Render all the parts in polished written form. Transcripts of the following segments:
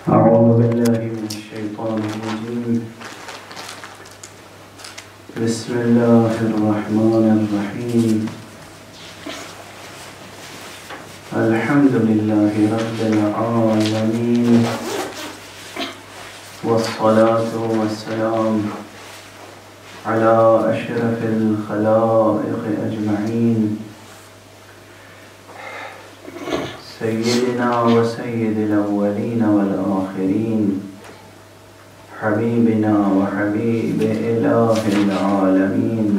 أعوذ بالله من الشيطان الرجيم. بسم الله الرحمن الرحيم. الحمد لله رب العالمين، والصلاة والسلام على أشرف الخلائق أجمعين، سيدنا وسيد الأولين والآخرين، حبيبنا وحبيب إله العالمين،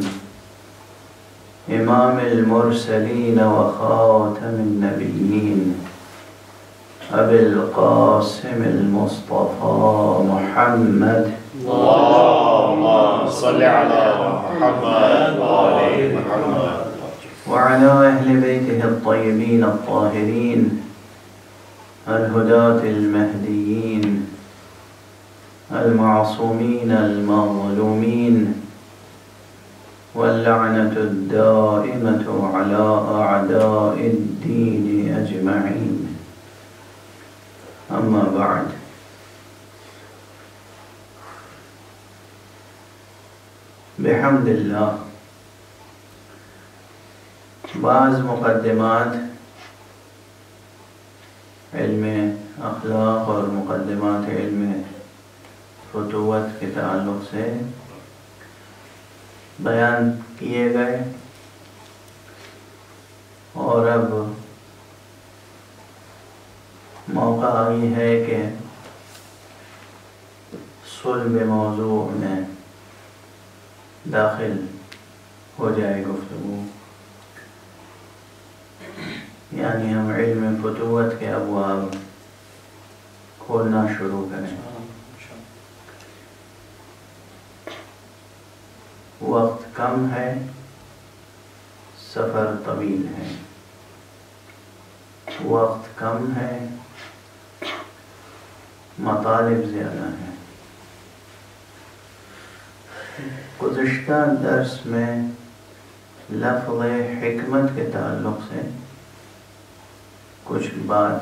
إمام المرسلين وخاتم النبيين، أبي القاسم المصطفى محمد، اللهم صل على محمد وآل محمد، وعلى أهل بيته الطيبين الطاهرين الهداة المهديين المعصومين المظلومين، واللعنة الدائمة على أعداء الدين أجمعين. أما بعد، بحمد اللہ بعض مقدمات علم اخلاق اور مقدمات علم فتوت کے تعلق سے بیان کیے گئے، اور اب موقع آئی ہے کہ صلب موضوع میں داخل ہو جائے گفتگو، یعنی ہم علم فتوت کے ابواب کھولنا شروع کریں۔ وقت کم ہے، سفر طویل ہے، وقت کم ہے، مطالب زیادہ ہیں۔ گزشتہ درس میں لفظ حکمت کے تعلق سے کچھ بات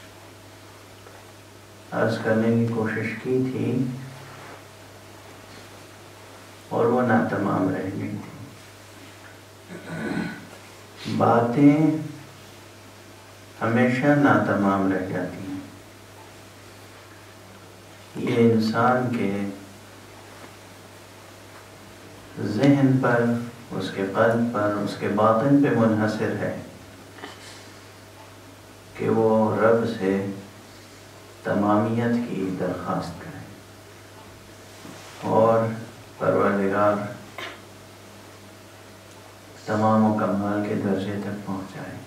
عرض کرنے کی کوشش کی تھی، اور وہ ناتمام رہ گئی تھی۔ باتیں ہمیشہ ناتمام رہ جاتی ہیں، یہ انسان کے ذہن پر، اس کے قلب پر، اس کے باطن پہ منحصر ہے کہ وہ رب سے تمامیت کی درخواست کرے اور پروردگار تمام و کمال کے درجے تک پہنچ جائے۔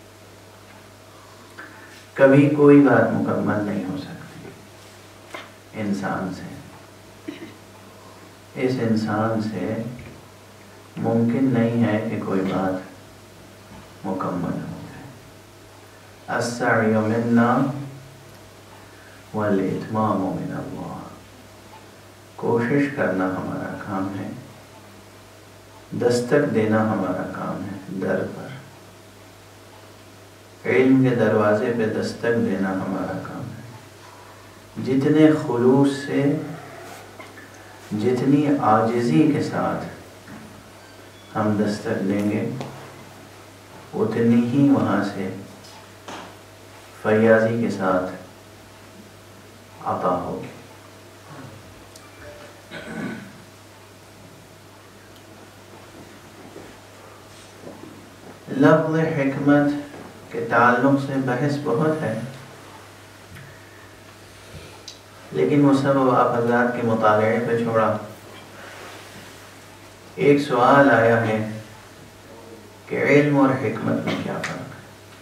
کبھی کوئی بات مکمل نہیں ہو سکتی انسان سے، اس انسان سے ممکن نہیں ہے کہ کوئی بات مکمل ہو جائے۔ السعی منا والاتمام من اللہ، کوشش کرنا ہمارا کام ہے، دستک دینا ہمارا کام ہے در پر، علم کے دروازے پہ دستک دینا ہمارا کام ہے۔ جتنے خلوص سے، جتنی عاجزی کے ساتھ ہم دستک دیں گے، اتنی ہی وہاں سے فیاضی کے ساتھ عطا ہوگی۔ لفظ حکمت کے تعلق سے بحث بہت ہے، لیکن وہ سب آپ حضرات کے مطالعے پہ چھوڑا۔ ایک سوال آیا ہے کہ علم اور حکمت میں کیا فرق ہے؟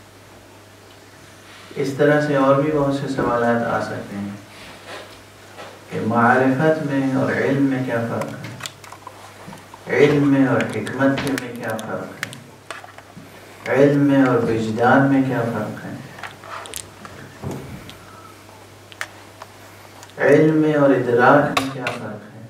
اس طرح سے اور بھی بہت سے سوالات آ سکتے ہیں کہ معرفت میں اور علم میں کیا فرق ہے، علم میں اور حکمت میں کیا فرق ہے، علم میں اور وجدان میں کیا فرق ہے، علم میں اور ادراک میں کیا فرق ہے،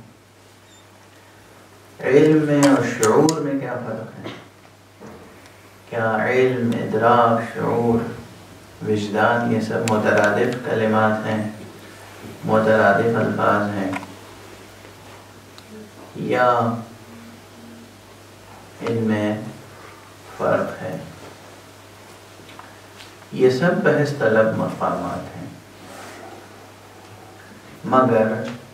علم میں اور شعور میں کیا فرق ہے؟ کیا علم، ادراک، شعور، وجدان یہ سب مترادف کلمات ہیں مترادف الفاظ ہیں یا ان میں فرق ہے، یہ سب بحث طلب مقامات ہیں، مگر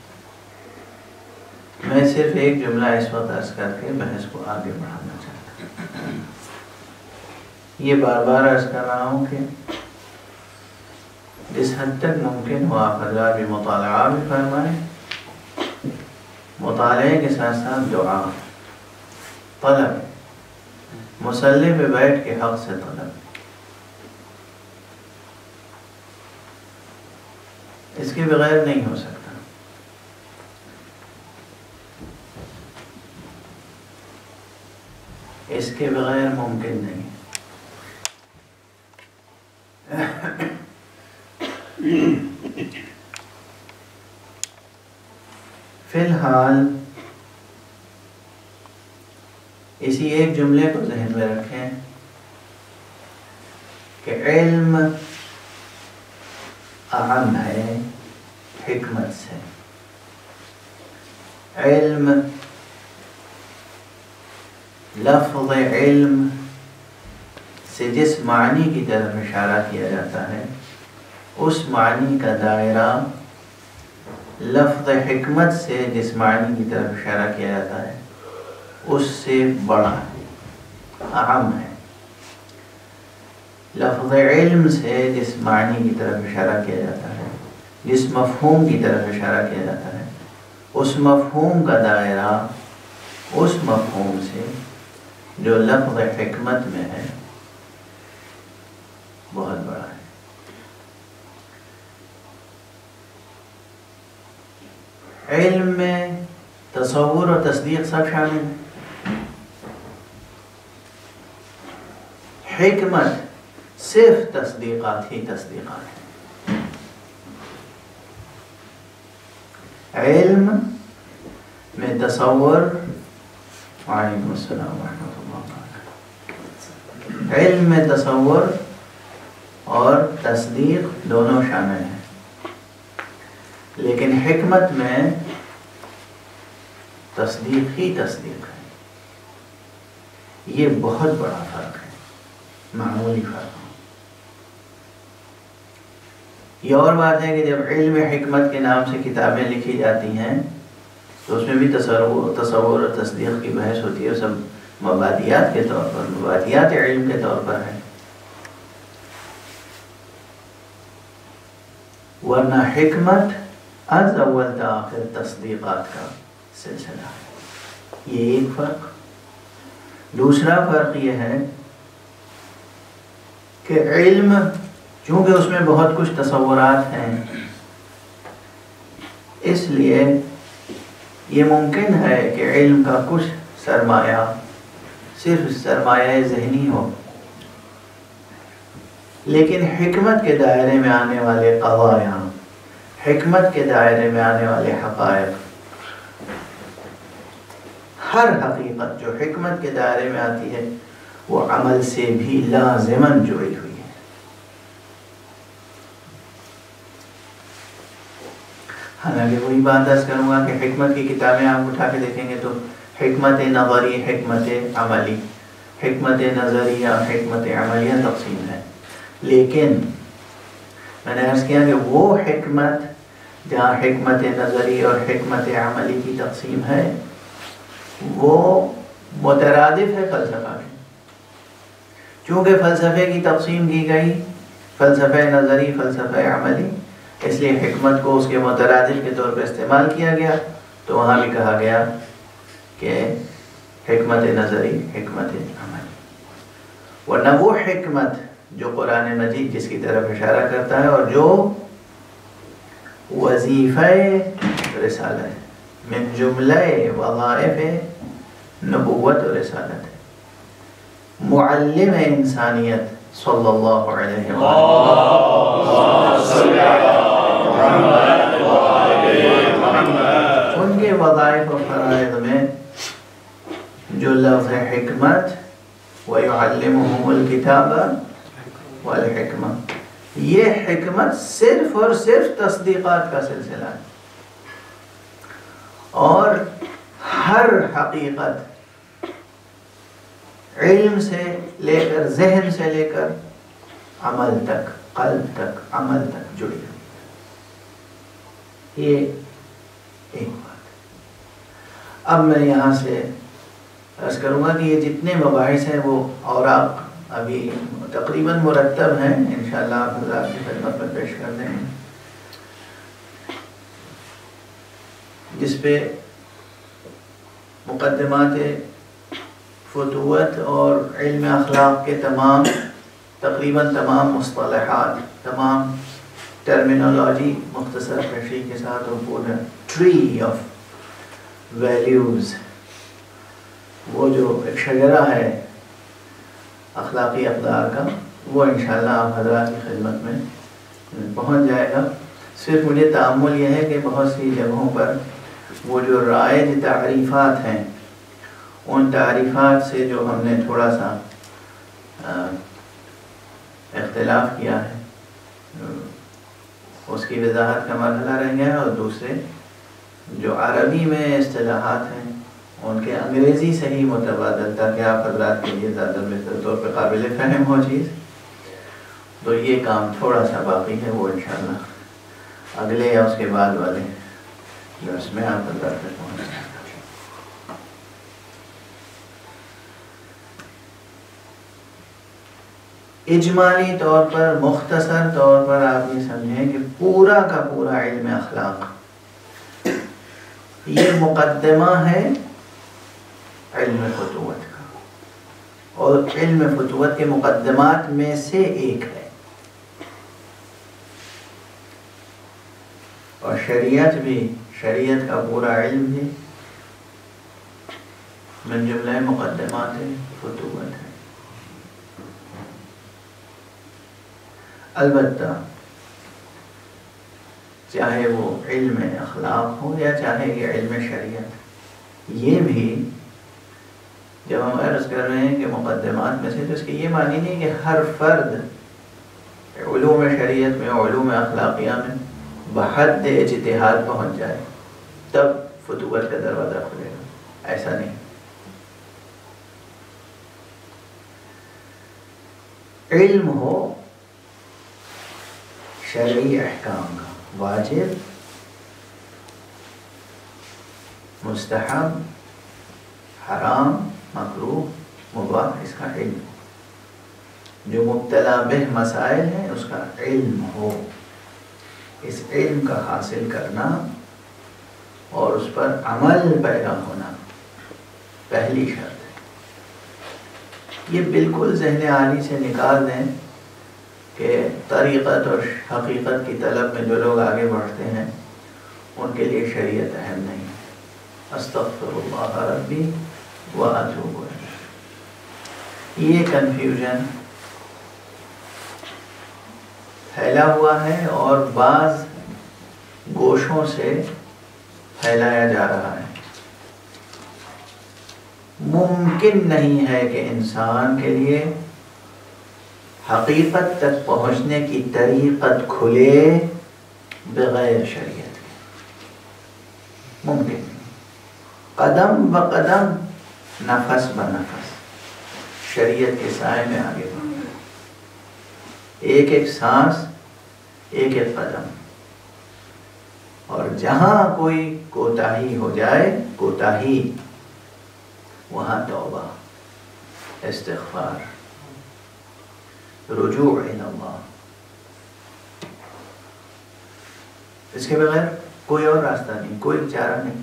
میں صرف ایک جملہ اس وقت عرض کر کے بحث کو آگے بڑھانا چاہتا ہوں۔ یہ بار بار عرض کر رہا ہوں کہ جس حد تک ممکن ہو آپ حضرات بھی مطالعہ بھی فرمائیں، مطالعے کے ساتھ ساتھ دعا طلب، مصلی پہ بیٹھ کے حق سے طلب، اس کے بغیر نہیں ہو سکتا۔ اس کے بغیر ممکن نہیں۔ فی الحال اسی ایک جملے کو ذہن میں رکھیں کہ علم اہم ہے حکمت سے۔ علم، لفظ علم سے جس معنی کی طرف اشارہ کیا جاتا ہے اس معنی کا دائرہ لفظ حکمت سے جس معنی کی طرف اشارہ کیا جاتا ہے اس سے بڑا ہے، اہم ہے۔ لفظ علم سے جس معنی کی طرف اشارہ کیا جاتا ہے، جس مفہوم کی طرف اشارہ کیا جاتا ہے، اس مفہوم کا دائرہ اس مفہوم سے جو لفظ حکمت میں ہے بہت بڑا ہے۔ علم میں تصور اور تصدیق سب شامل ہے، حکمت صرف تصدیقات ہی تصدیقات ہیں۔ علم میں تصور، وعلیکم السلام ورحمۃ اللہ وبرکاتہ، علم میں تصور اور تصدیق دونوں شامل ہیں، لیکن حکمت میں تصدیق ہی تصدیق ہے۔ یہ بہت بڑا فرق ہے، معمولی فرق۔ یہ اور بات ہے کہ جب علم حکمت کے نام سے کتابیں لکھی جاتی ہیں تو اس میں بھی تصور اور تصدیق کی بحث ہوتی ہے، سب مبادیات کے طور پر، مبادیات علم کے طور پر ہے، ورنہ حکمت از اول تا آخر تصدیقات کا سلسلہ ہے۔ یہ ایک فرق۔ دوسرا فرق یہ ہے کہ علم چونکہ اس میں بہت کچھ تصورات ہیں، اس لیے یہ ممکن ہے کہ علم کا کچھ سرمایہ صرف سرمایہ ذہنی ہو، لیکن حکمت کے دائرے میں آنے والے قضایا، حکمت کے دائرے میں آنے والے حقائق، ہر حقیقت جو حکمت کے دائرے میں آتی ہے وہ عمل سے بھی لازماً جڑی ہوئی ہے۔ حالانکہ وہی بات عرض کروں گا کہ حکمت کی کتابیں آپ اٹھا کے دیکھیں گے تو حکمت نظری، حکمت عملی، حکمت نظریہ، حکمت عملیہ تقسیم ہے، لیکن میں نے عرض کیا کہ وہ حکمت جہاں حکمت نظری اور حکمت عملی کی تقسیم ہے وہ مترادف ہے فلسفہ میں، چونکہ فلسفے کی تقسیم کی گئی فلسفہ نظری، فلسفہ عملی، اس لیے حکمت کو اس کے مترادف کے طور پر استعمال کیا گیا، تو وہاں بھی کہا گیا کہ حکمت نظری، حکمت عملی۔ ورنہ وہ حکمت جو قرآن مجید جس کی طرف اشارہ کرتا ہے اور جو وظیفہ رسالت ہے، من جملہ وظائف نبوت و رسالت ہے، معلم انسانیت صلی اللہ علیہ وسلم، ان کے وظائف و فرائض میں جو لفظ حکمت وَيُعَلِّمُهُمُ الْكِتَابَ وَالْحِكْمَةَ، یہ حکمت صرف اور صرف تصدیقات کا سلسلہ ہے، اور ہر حقیقت علم سے لے کر، ذہن سے لے کر عمل تک، قلب تک، عمل تک جڑی ہوئی ہے۔ یہ ایک بات۔ اب میں یہاں سے عرض کروں گا کہ یہ جتنے مباحث ہیں وہ اوراق ابھی تقریباً مرتب ہیں، انشاءاللہ آپ حضرات کی خدمت میں پیش کر دیں گے، جس پہ مقدمات فتوت اور علم اخلاق کے تقریباً تمام مصطلحات، تمام ٹرمینالوجی مختصر تشریح کے ساتھ، اور پورا ٹری آف ویلیوز، وہ جو ایک شجرہ ہے اخلاقی اقدار کا، وہ انشاءاللہ آپ حضرات کی خدمت میں پہنچ جائے گا۔ صرف مجھے تأمل یہ ہے کہ بہت سی جگہوں پر وہ جو رائج تعریفات ہیں، ان تعریفات سے جو ہم نے تھوڑا سا اختلاف کیا ہے، اس کی وضاحت کا مرحلہ رہ گیا ہے، اور دوسرے جو عربی میں اصطلاحات ہیں ان کے انگریزی سے ہی متبادل، تاکہ آپ حضرات کے لیے زیادہ بہتر طور پہ قابل فہم ہو چیز، تو یہ کام تھوڑا سا باقی ہے، وہ انشاءاللہ اگلے یا اس کے بعد والے درس میں آپ حضرات تک پہنچ جائے گا۔ اجمالی طور پر، مختصر طور پر آپ یہ سمجھیں کہ پورا کا پورا علم اخلاق یہ مقدمہ ہے علم فتوت کا، اور علم فتوت کے مقدمات میں سے ایک ہے، اور شریعت بھی، شریعت کا پورا علم بھی من جملہ مقدمات فتوت ہے۔ البتہ چاہے وہ علم اخلاق ہو یا چاہے یہ علم شریعت، یہ بھی جب ہم عرض کر رہے ہیں کہ مقدمات میں سے، تو اس کی یہ معنی نہیں کہ ہر فرد علوم شریعت میں، علوم اخلاقیہ میں بحد اجتہاد پہنچ جائے تب فتوت کا دروازہ کھلے گا، ایسا نہیں۔ علم ہو شرعی احکام کا، واجب، مستحب، حرام، مکروہ، مباح، اس کا علم، جو مبتلا بہ مسائل ہیں اس کا علم ہو، اس علم کا حاصل کرنا اور اس پر عمل پیدا ہونا پہلی شرط ہے۔ یہ بالکل ذہن عالی سے نکال دیں کہ طریقت اور حقیقت کی طلب میں جو لوگ آگے بڑھتے ہیں ان کے لیے شریعت اہم نہیں ہے۔ استغفر اللہ ربی واتوب الیہ، یہ کنفیوژن پھیلا ہوا ہے اور بعض گوشوں سے پھیلایا جا رہا ہے۔ ممکن نہیں ہے کہ انسان کے لیے حقیقت تک پہنچنے کی طریقت کھلے بغیر شریعت کے، ممکن نہیں۔ قدم بقدم، نفس بنفس شریعت کے سائے میں آگے بڑھنا، ایک ایک سانس، ایک ایک قدم، اور جہاں کوئی کوتاہی ہو جائے، کوتاہی، وہاں توبہ، استغفار، رجوع الی اللہ، اس کے بغیر کوئی اور راستہ نہیں، کوئی چارہ نہیں۔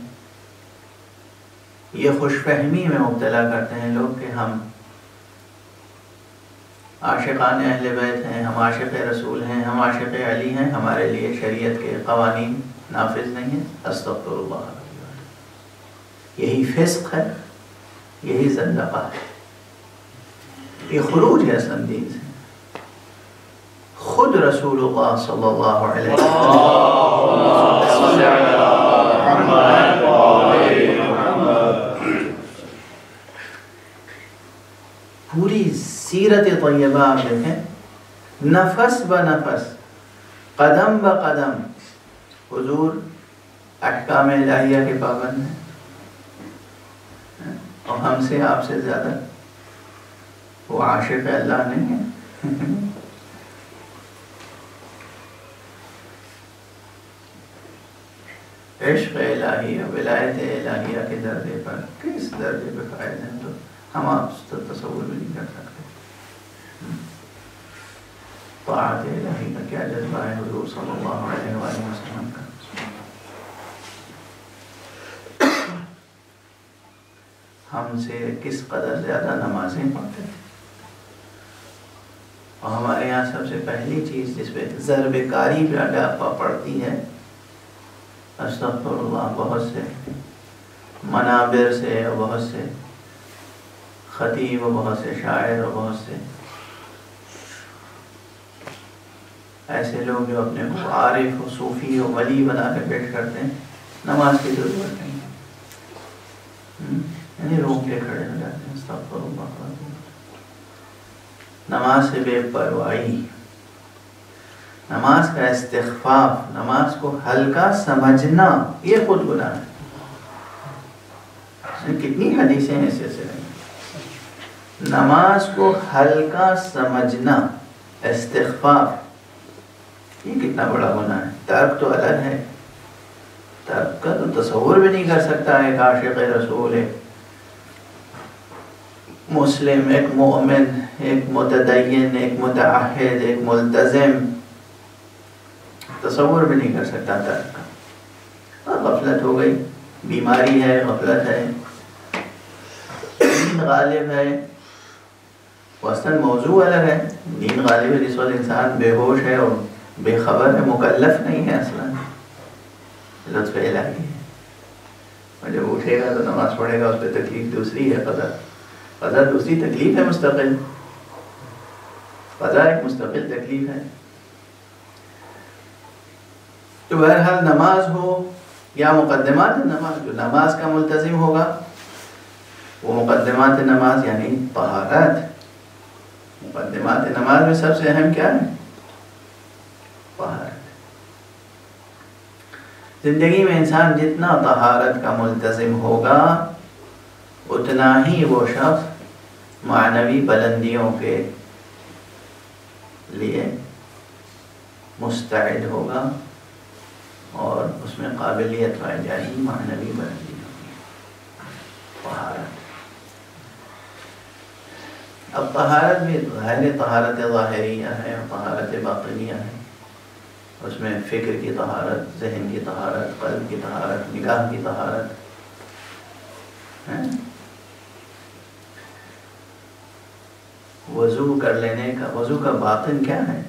یہ خوش فہمی میں مبتلا کرتے ہیں لوگ کہ ہم عاشقان اہل بیت ہیں، ہم عاشق رسول ہیں، ہم عاشق علی ہیں، ہمارے لیے شریعت کے قوانین نافذ نہیں ہیں۔ استغفر اللہ، یہی فسق ہے، یہی زندقہ ہے، یہ خروج ہے اصل دین سے۔ خود رسول اللہ صلی اللہ علیہ پوری سیرت طیبہ آپ دیکھیں نفس بنفس، قدم بقدم حضور احکام الہیہ کے پابند ہیں، اور ہم سے آپ سے زیادہ وہ عاشق اللہ نہیں ہے۔ عشق الہیہ، ولایت الہیہ کے درجے پر کس درجے پہ فائز ہیں تو ہم آپ تو تصور بھی نہیں کر سکتے۔ طاعت الہی کا کیا جذبہ ہے حضور صلی اللہ علیہ وآلہ وسلم کا۔ ہم سے کس قدر زیادہ نمازیں پڑھتے تھے، اور ہمارے یہاں سب سے پہلی چیز جس پہ ضرب کاری پڑتی ہے، استغفر اللہ، بہت سے منابر سے اور بہت سے خطیب اور بہت سے شاعر اور بہت سے ایسے لوگ جو اپنے کو عارف و صوفی و ولی بنا کے پیش کرتے ہیں، نماز کی ضرورت نہیں ہے، یعنی روک کے کھڑے ہو جاتے ہیں، استغفر اللہ۔ نماز سے بے پرواہی، نماز کا استخفاف، نماز کو ہلکا سمجھنا، یہ خود گناہ ہے۔ کتنی حدیثیں ہیں اس سلسلے میں، نماز کو ہلکا سمجھنا، استخفاف، یہ کتنا بڑا گناہ ہے۔ ترک تو الگ ہے، ترک کا تو تصور بھی نہیں کر سکتا ایک عاشق رسول، ایک مسلم، ایک مومن، ایک متدین، ایک متعہد، ایک ملتزم، تصور بھی نہیں کر سکتا ترک کا۔ غفلت ہو گئی، بیماری ہے، غفلت ہے، نیند غالب ہے، اصلاً موضوع الگ ہے، نیند غالب ہے جس وقت انسان بے ہوش ہے اور بے خبر ہے، مکلف نہیں ہے، اصلاً لطف الہی ہے، اور جب اٹھے گا تو نماز پڑھے گا، اس پہ تکلیف دوسری ہے، قضا دوسری تکلیف ہے، مستقل قضا ایک مستقل تکلیف ہے۔ تو بہرحال نماز ہو یا مقدمات نماز، جو نماز کا ملتزم ہوگا وہ مقدمات نماز یعنی طہارت، مقدمات نماز میں سب سے اہم کیا ہے؟ طہارت۔ زندگی میں انسان جتنا طہارت کا ملتزم ہوگا اتنا ہی وہ شخص معنوی بلندیوں کے لیے مستعد ہوگا، اور اس میں قابلیت پائی جائے گی معنوی بلندی ہوگی۔ طہارت، اب طہارت بھی ظاہر طہارت ظاہریہ ہے اور طہارت باطنیہ ہے، اس میں فکر کی طہارت، ذہن کی طہارت، قلب کی طہارت، نگاہ کی طہارت ہے۔ وضو کر لینے کا، وضو کا باطن کیا ہے؟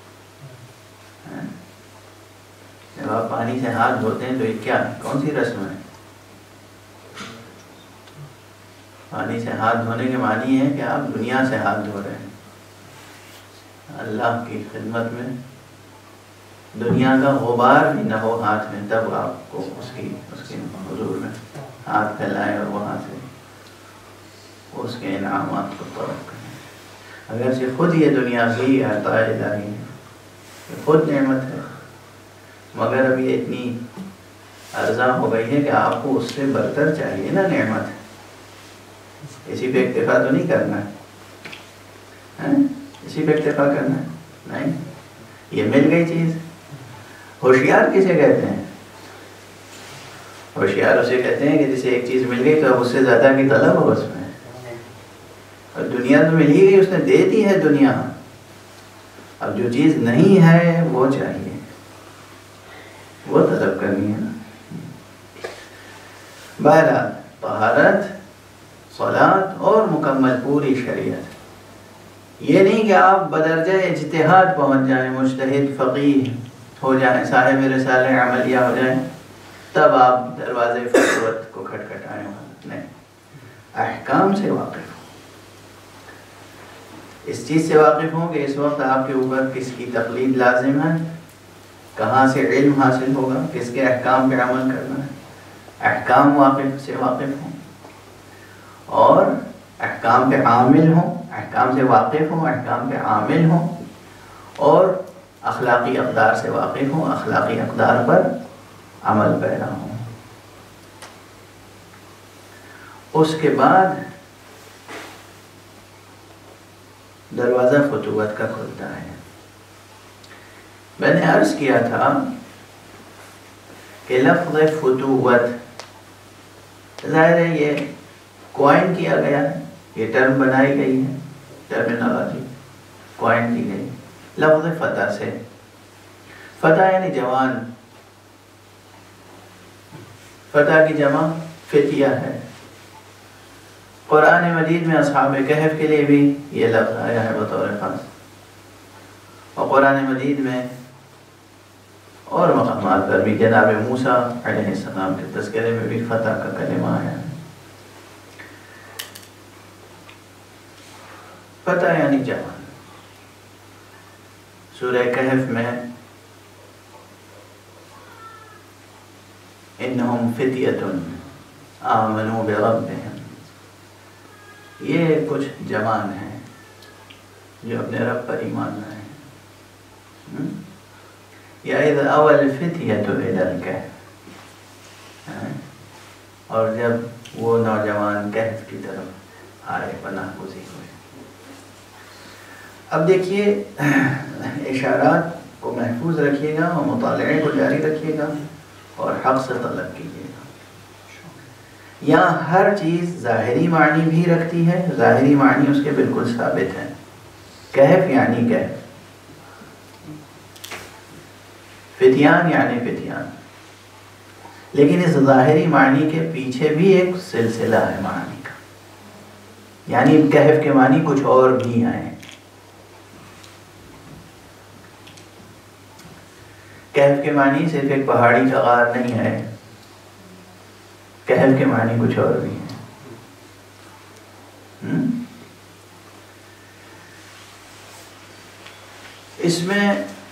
جب آپ پانی سے ہاتھ دھوتے ہیں تو یہ کیا ہے؟ کون سی رسم ہے؟ پانی سے ہاتھ دھونے کے معنی ہے کہ آپ دنیا سے ہاتھ دھو رہے ہیں، اللہ کی خدمت میں دنیا کا غبار بھی نہ ہو ہاتھ میں، تب آپ کو اس کے حضور میں ہاتھ پھیلائیں اور وہاں سے اس کے انعامات کو طلب کریں۔ اگرچہ خود یہ دنیا بھی عطا الہی ہے، یہ خود نعمت ہے، مگر اب یہ اتنی ارزاں ہو گئی ہے کہ آپ کو اس سے برتر چاہیے نا نعمت، اسی پہ اکتفا تو نہیں کرنا ہے، اسی پہ اکتفا کرنا ہے نہیں، یہ مل گئی چیز۔ ہوشیار کسے کہتے ہیں؟ ہوشیار اسے کہتے ہیں کہ جسے ایک چیز مل گئی تو اب اس سے زیادہ کی طلب ہو اس میں، اور دنیا تو مل ہی گئی، اس نے دے دی ہے دنیا، اب جو چیز نہیں ہے وہ چاہیے، وہ طلب کرنی ہے نا۔ بہرحال طہارت، صلاۃ اور مکمل پوری شریعت، یہ نہیں کہ آپ بدرجہ اجتہاد پہنچ جائیں، مجتہد فقیہ ہو جائیں، صاحب رسالہ عملیہ ہو جائیں، تب آپ دروازے فتوت کو کھٹکھٹائیں، نہیں، احکام سے واقف ہوں، اس چیز سے واقف ہوں کہ اس وقت آپ کے اوپر کس کی تقلید لازم ہے، کہاں سے علم حاصل ہوگا، کس کے احکام پہ عمل کرنا ہے، احکام سے واقف ہوں، اور احکام پہ عامل ہوں، احکام سے واقف ہوں، احکام پہ عامل ہوں، اور اخلاقی اقدار سے واقف ہوں، اخلاقی اقدار پر عمل پیرا ہوں۔ اس کے بعد دروازہ فتوت کا کھلتا ہے۔ میں نے عرض کیا تھا کہ لفظ فتوت ظاہر ہے یہ کوائن کیا گیا ہے، یہ ٹرم بنائی گئی ہے، ٹرمینالوجی کوائن کی گئی لفظ فتح سے۔ فتح یعنی جوان، فتح کی جمع فتیہ ہے۔ قرآن مجید میں اصحاب کہف کے لیے بھی یہ لفظ آیا ہے بطور خاص، اور قرآن مجید میں اور مقامات پر بھی جناب موسیٰ علیہ السلام کے تذکرے میں بھی فتح کا کلمہ آیا ہے۔ فتح یعنی جوان۔ سورہ کہف میں انہم فتیۃ آمنوا بربہم، یہ کچھ جوان ہیں جو اپنے رب پر ایمان لائے ہیں۔ یا اذ اول الفتیۃ الی الکہف، اور جب وہ نوجوان کہف کی طرف آئے، پناہ گزین ہوئے۔ اب دیکھیے اشارات کو محفوظ رکھیے گا اور مطالعے کو جاری رکھیے گا اور حق سے طلب کیجیے گا۔ یہاں ہر چیز ظاہری معنی بھی رکھتی ہے، ظاہری معنی اس کے بالکل ثابت ہیں۔ کہف یعنی کہف، فتیان یعنی فتیان، لیکن اس ظاہری معنی کے پیچھے بھی ایک سلسلہ ہے معنی کا، یعنی کہف کے معنی کچھ اور بھی ہیں۔ کہف کے معنی صرف ایک پہاڑی کا غار نہیں ہے، کہف کے معنی کچھ اور بھی ہیں۔ اس میں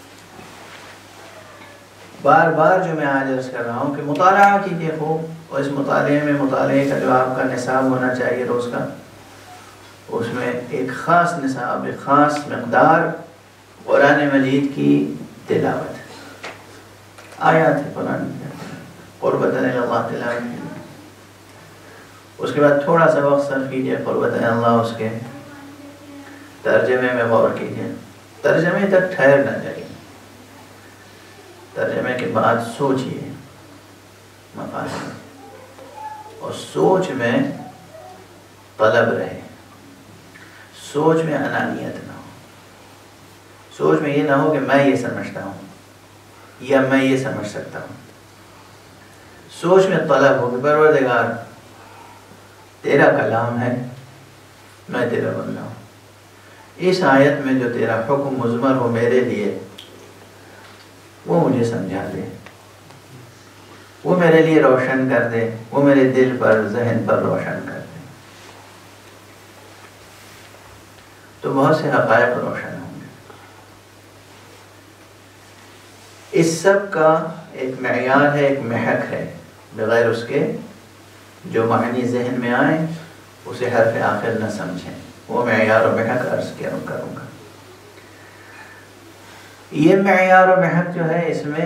بار بار جو میں آج عرض کر رہا ہوں کہ مطالعہ کیجیے خوب، اور اس مطالعے میں مطالعے کا جو آپ کا نصاب ہونا چاہیے روز کا، اس میں ایک خاص نصاب، ایک خاص مقدار قرآن مجید کی تلاوت، آیات قرآن قربۃ اللہ تلاوت کیجیے۔ اس کے بعد تھوڑا سا وقت صرف کیجیے قربۃ اللہ، اس کے ترجمے میں غور کیجیے۔ ترجمے تک ٹھہر نہ جائیے، ترجمے کے بعد سوچیے مفاہیم، اور سوچ میں طلب رہے، سوچ میں انانیت نہ ہو، سوچ میں یہ نہ ہو کہ میں یہ سمجھتا ہوں یا میں یہ سمجھ سکتا ہوں۔ سوچ میں طلب ہو کہ پروردگار تیرا کلام ہے، میں تیرا بندہ ہوں، اس آیت میں جو تیرا حکم مضمر ہو میرے لیے وہ مجھے سمجھا دے، وہ میرے لیے روشن کر دے، وہ میرے دل پر ذہن پر روشن کر دے، تو بہت سے حقائق روشن ہوں گے۔ اس سب کا ایک معیار ہے، ایک محک ہے، بغیر اس کے جو معنی ذہن میں آئیں اسے حرف آخر نہ سمجھیں، وہ معیار و محک عرض کروں گا۔ یہ معیار و محک جو ہے، اس میں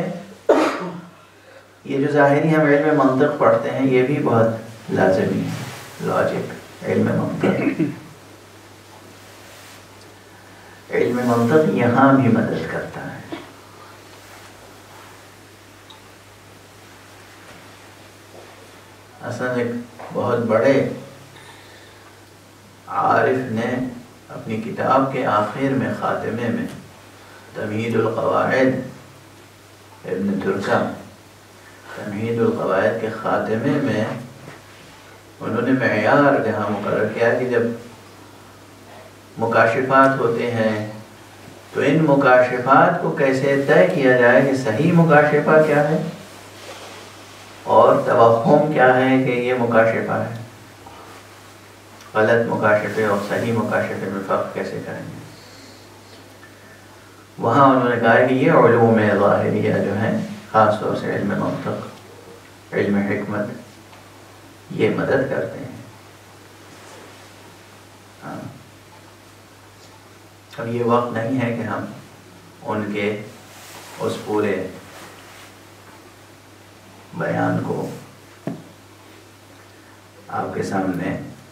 یہ جو ظاہری ہم علم منطق پڑھتے ہیں یہ بھی بہت لازمی ہے۔ لاجک، علم منطق، علم منطق یہاں بھی مدد کرتا ہے۔ اصل ایک بہت بڑے عارف نے اپنی کتاب کے آخر میں، خاتمے میں، تمہید القواعد، ابن ترکہ تمہید القواعد کے خاتمے میں انہوں نے معیار جہاں مقرر کیا کہ جب مکاشفات ہوتے ہیں تو ان مکاشفات کو کیسے طے کیا جائے کہ صحیح مکاشفہ کیا ہے اور توہم کیا ہے کہ یہ مکاشفہ ہے، غلط مکاشفے اور صحیح مکاشفے میں فرق کیسے کریں گے۔ وہاں انہوں نے کہا کہ یہ علوم ظاہریہ جو ہیں، خاص طور سے علم منطق، علم حکمت، یہ مدد کرتے ہیں۔ اب یہ وقت نہیں ہے کہ ہم ان کے اس پورے بیان کو آپ کے سامنے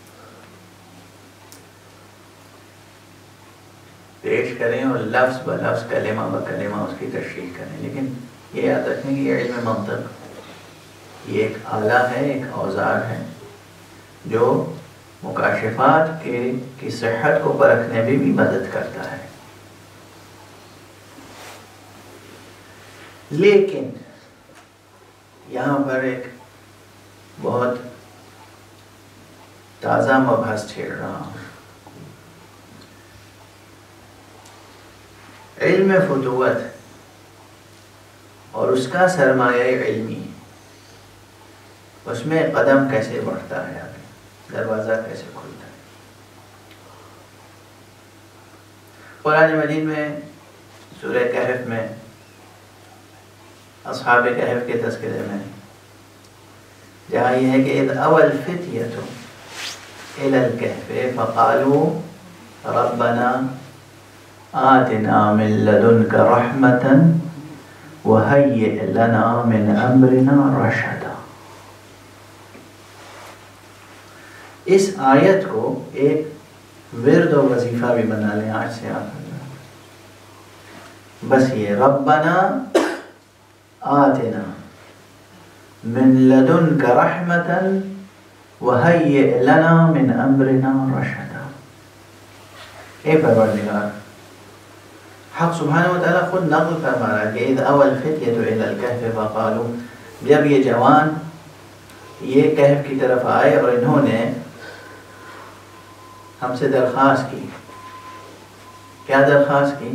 پیش کریں اور لفظ بلفظ کلمہ بکلمہ اس کی تشریح کریں. لیکن یہ یاد رکھیں کہ یہ علم منطق یہ ایک آلہ ہے، ایک اوزار ہے جو مکاشفات کی صحت کو پرکھنے میں بھی مدد کرتا ہے. لیکن یہاں پر ایک بہت تازہ مبحث چھیڑ رہا ہوں. علم فتوت اور اس کا سرمایہ علمی، اس میں قدم کیسے بڑھتا ہے، آگے دروازہ کیسے کھلتا ہے. قرآن مجید میں سورہ کہف میں اصحاب کہف کے تذکرے میں جہاں یہ ہے کہ اذ اوى الفتية الى الكهف فقالوا ربنا آتنا من لدنك رحمة وهيئ لنا من امرنا رشدا. اس آیت کو ایک ورد و وظیفہ بھی بنا لیں آج سے آپ. بس یہ ربنا آتنا من لدنك رحمة وهيئ لنا من امرنا رشدا. اے پروردگار، حق سبحانہ وتعالیٰ خود نقل فرما رہا ہے کہ اذ اوى الفتية الى الكهف فقالوا، جب یہ جوان یہ کہف کی طرف آئے اور انہوں نے ہم سے درخواست کی. کیا درخواست کی؟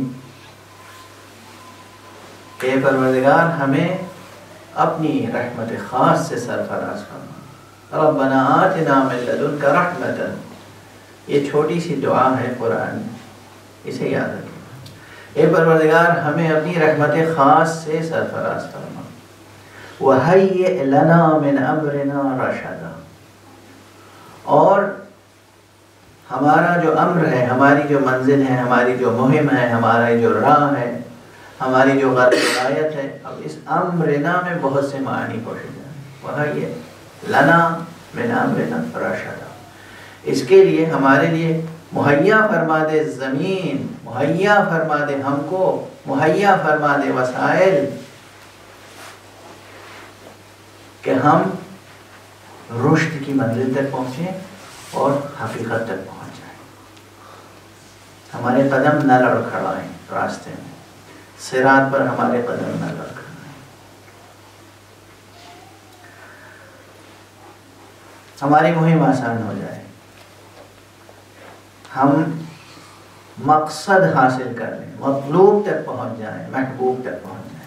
کہ پروردگار ہمیں اپنی رحمت خاص سے سرفراز فرما. ربنا آتنا من لدنک رحمۃ، یہ چھوٹی سی دعا ہے قرآن میں، اسے یاد رکھیں. اے پروردگار ہمیں اپنی رحمت خاص سے سرفراز فرما. وَهَيِّئْ لَنَا مِنْ أَمْرِنَا رَشَدًا، اور ہمارا جو امر ہے، ہماری جو منزل ہے، ہماری جو مہم ہے، ہمارا جو راہ ہے، ہماری جو غایت ہے. اب اس امرنا میں بہت سے معنی پوشیدہ ہیں. وَهَيِّئْ لَنَا مِنْ أَمْرِنَا رَشَدًا، اس کے لیے ہمارے لیے مہیا فرما دے زمین، مہیا فرما دے ہم کو، مہیا فرما دے وسائل کہ ہم رشد کی منزل تک پہنچیں اور حقیقت تک پہنچ جائیں. ہمارے قدم نہ لڑکھڑائیں راستے میں، صراط پر ہمارے قدم نہ لڑکھڑائیں. ہماری مہم آسان ہو جائے، ہم مقصد حاصل کر لیں، مطلوب تک پہنچ جائیں، محبوب تک پہنچ جائیں.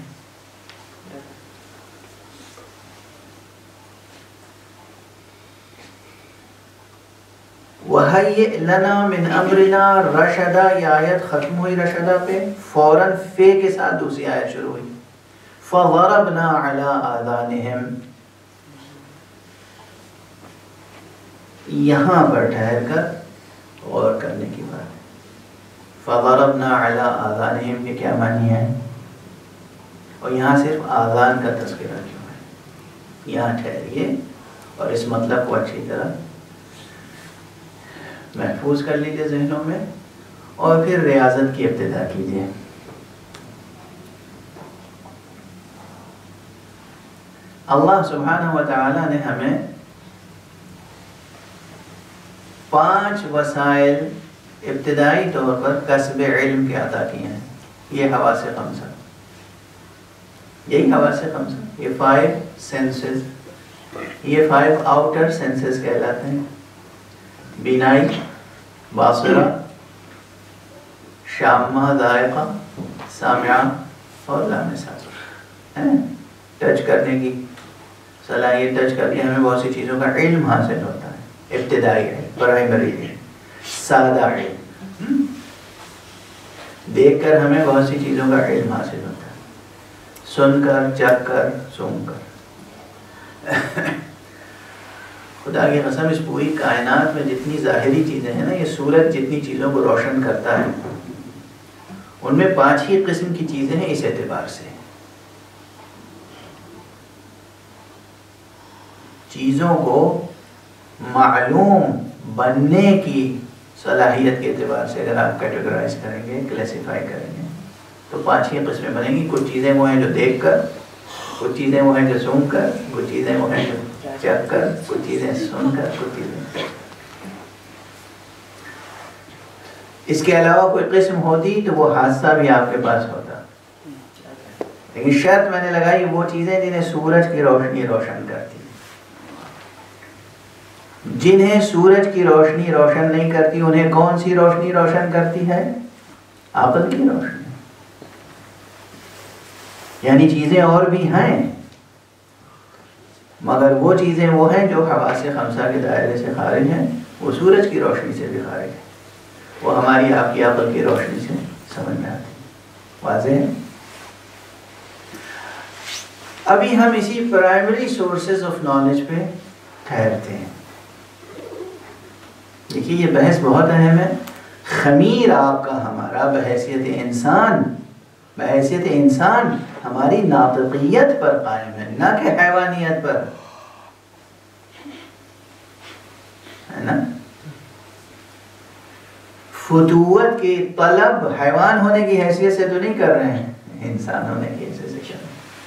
وَهَيِّئْ لَنَا مِنْ أَمْرِنَا رَشَدًا، یہ آیت ختم ہوئی رشدہ پہ، فوراً فے کے ساتھ دوسری آیت شروع ہوئی. فَضَرَبْنَا عَلَىٰ آذَانِهِمْ، یہاں پر ٹھہر کر غور کرنے کی بات ہے. فَضَرَبْنَا عَلَىٰ آذَانِهِمْ کے کیا معنی ہے، اور یہاں صرف آذان کا تذکرہ کیوں ہے؟ یہاں ٹھہریے اور اس مطلب کو اچھی طرح محفوظ کر لیجیے ذہنوں میں، اور پھر ریاضت کی ابتدا کیجیے. اللہ سبحانہ وتعالی نے ہمیں 5 وسائل ابتدائی طور پر کسب علم کے عطا کیے ہیں. یہ حواس خمسہ، یہی حواس خمسہ، یہ 5 سینسز، یہ 5 آؤٹر سینسز کہلاتے ہیں. بینائی، باصرہ، شامہ، ذائقہ، سامعہ اور لامسہ. ٹچ کرنے کی صلاحیت، ٹچ کر کے ہمیں بہت سی چیزوں کا علم حاصل ہوتا ہے. ابتدائی علم، پرائمری علم، سادہ علم. دیکھ کر ہمیں بہت سی چیزوں کا علم حاصل ہوتا ہے، سن کر، چکھ کر، سونگھ کر. خدا کی قسم اس پوری کائنات میں جتنی ظاہری چیزیں ہیں نا، یہ سورج جتنی چیزوں کو روشن کرتا ہے ان میں 5 ہی قسم کی چیزیں ہیں اس اعتبار سے. چیزوں کو معلوم بننے کی صلاحیت کے اعتبار سے اگر آپ کیٹیگرائز کریں گے، کلاسیفائی کریں گے، تو 5 ہی قسمیں بنیں گی. کچھ چیزیں وہ ہیں جو دیکھ کر، کچھ چیزیں وہ ہیں جو سن کر، کچھ چیزیں وہ ہیں جو چکھ کر، کچھ چیزیں سن کر، کچھ چیزیں. اس کے علاوہ کوئی قسم ہوتی تو وہ حادثہ بھی آپ کے پاس ہوتا. لیکن شرط میں نے لگائی وہ چیزیں جنہیں سورج کی روشنی روشن کرتی. جنہیں سورج کی روشنی روشن نہیں کرتی انہیں کون سی روشنی روشن کرتی ہے؟ عقل کی روشنی. یعنی چیزیں اور بھی ہیں، مگر وہ چیزیں وہ ہیں جو حواس خمسہ کے دائرے سے خارج ہیں. وہ سورج کی روشنی سے بھی خارج ہے، وہ ہماری آپ کی عقل کی روشنی سے سمجھ میں آتی. واضح ہے؟ ابھی ہم اسی پرائمری سورسز آف نالج پہ ٹھہرتے ہیں. دیکھیے یہ بحث بہت اہم ہے. خمیر آپ کا ہمارا بحیثیت انسان ہماری ناطقیت پر قائم ہے، نہ کہ حیوانیت پر، ہے نا. فتوت کی طلب حیوان ہونے کی حیثیت سے تو نہیں کر رہے ہیں، انسان ہونے کی حیثیت سے کر رہے ہیں.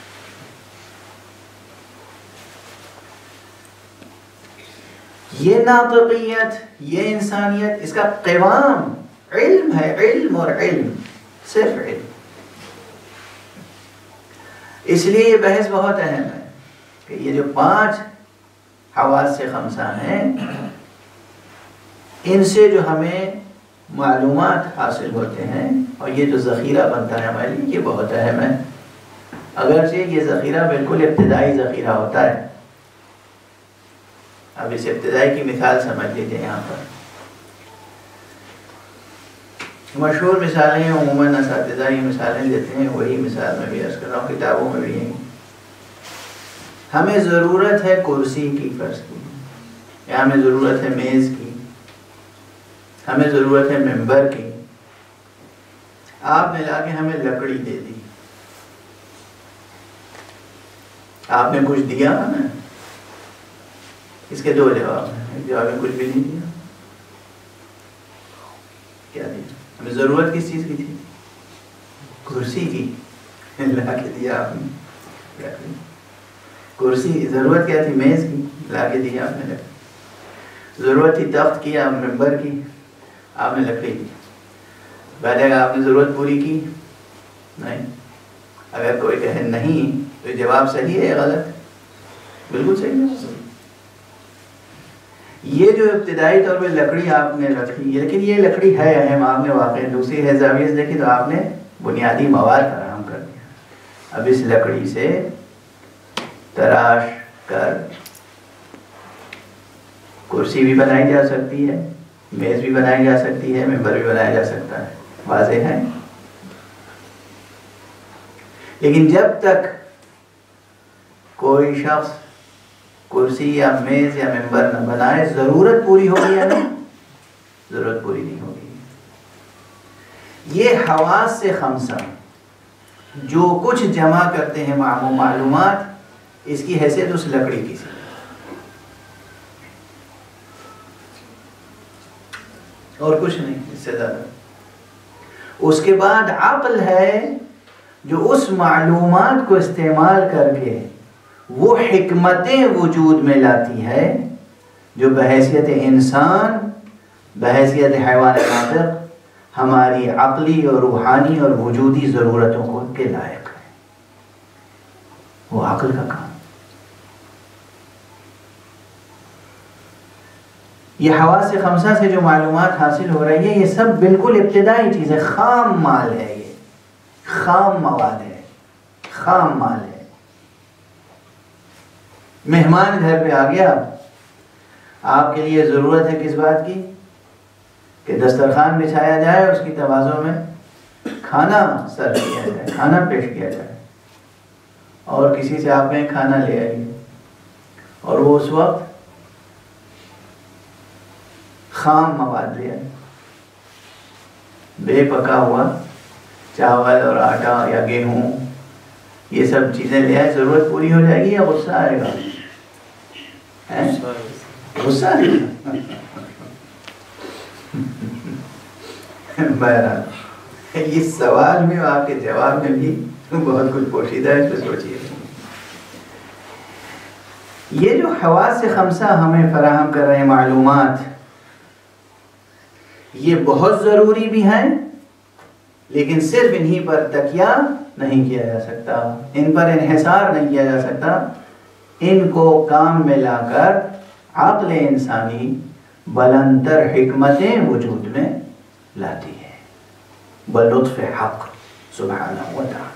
یہ ناطقیت، یہ انسانیت، اس کا قوام علم ہے. علم اور علم، صرف علم. اس لیے یہ بحث بہت اہم ہے کہ یہ جو 5 حواس سے خمسہ ہیں، ان سے جو ہمیں معلومات حاصل ہوتے ہیں اور یہ جو ذخیرہ بنتا ہے ہمارے لیے، یہ بہت اہم ہے. اگرچہ یہ ذخیرہ بالکل ابتدائی ذخیرہ ہوتا ہے. اب اس ابتدائی کی مثال سمجھ لیجیے. یہاں پر مشہور مثالیں ہیں، عموماً اساتذہ یہ مثالیں دیتے ہیں، وہی مثال میں بھی عرض کر رہا ہوں، کتابوں میں بھی ہیں. ہمیں ضرورت ہے کرسی کی، فرض کی، یا ہمیں ضرورت ہے میز کی، ہمیں ضرورت ہے ممبر کی. آپ نے لا کے ہمیں لکڑی دے دی. آپ نے کچھ دیا نا، اس کے 2 جواب ہیں. ایک جواب میں کچھ بھی نہیں دیا. کیا دیا؟ ہمیں ضرورت کس چیز کی تھی؟ کرسی کی، لا کے دیا آپ نے. کرسی ضرورت کیا تھی؟ میز کی، لا کے دیا آپ نے. ضرورت تھی تخت کی یا ممبر کی، آپ نے لکڑی دی. پہلے آپ نے ضرورت پوری کی؟ نہیں. اگر کوئی کہے نہیں تو جواب صحیح ہے یا غلط؟ بالکل صحیح ہے. یہ جو ابتدائی طور پہ لکڑی آپ نے رکھی، لیکن یہ لکڑی ہے اہم، آپ نے واقعی دوسری ہے زاویے سے دیکھی تو آپ نے بنیادی مواد فراہم کر دیا. اب اس لکڑی سے تراش کر کرسی بھی بنائی جا سکتی ہے، میز بھی بنائی جا سکتی ہے، ممبر بھی بنایا جا سکتا ہے. واضح ہے؟ لیکن جب تک کوئی شخص کرسی یا میز یا ممبر نہ بنائے، ضرورت پوری ہوگی یا نہیں؟ ضرورت پوری نہیں ہوگی. یہ حواس سے خمسہ جو کچھ جمع کرتے ہیں معلومات، اس کی حیثیت اس لکڑی کی سی. اور کچھ نہیں اس سے زیادہ. اس کے بعد عقل ہے جو اس معلومات کو استعمال کر کے وہ حکمتیں وجود میں لاتی ہے جو بحیثیت انسان، بحیثیت حیوان ناطق ہماری عقلی اور روحانی اور وجودی ضرورتوں کو کے لائق ہے. وہ عقل کا کام. یہ حواس خمسہ سے جو معلومات حاصل ہو رہی ہے، یہ سب بالکل ابتدائی چیزیں، خام مال ہے. یہ خام مواد ہے، خام مال ہے. مہمان گھر پہ آ گیا، آپ کے لیے ضرورت ہے کس بات کی؟ کہ دسترخوان بچھایا جائے، اس کی تواضع میں کھانا سرو کیا جائے، کھانا پیش کیا جائے. اور کسی سے آپ کہیں کھانا لے آئیے، اور وہ اس وقت خام مواد لے آئے، بے پکا ہوا چاول اور آٹا یا گیہوں یہ سب چیزیں لے آئے، ضرورت پوری ہو جائے گی یا غصہ آئے گا؟ غصہ آئے گا؟ بہرحال اس سوال میں اور آپ کے جواب میں بھی بہت کچھ پوشیدہ ہے، اس پہ سوچیے۔ یہ جو حواس خمسہ ہمیں فراہم کر رہے ہیں معلومات، یہ بہت ضروری بھی ہیں، لیکن صرف انہی پر تکیہ نہیں کیا جا سکتا، ان پر انحصار نہیں کیا جا سکتا۔ ان کو کام میں لا کر عقل انسانی بلندر حکمتیں وجود میں لاتی ہے بلطف حق سبحانہ و تعالی۔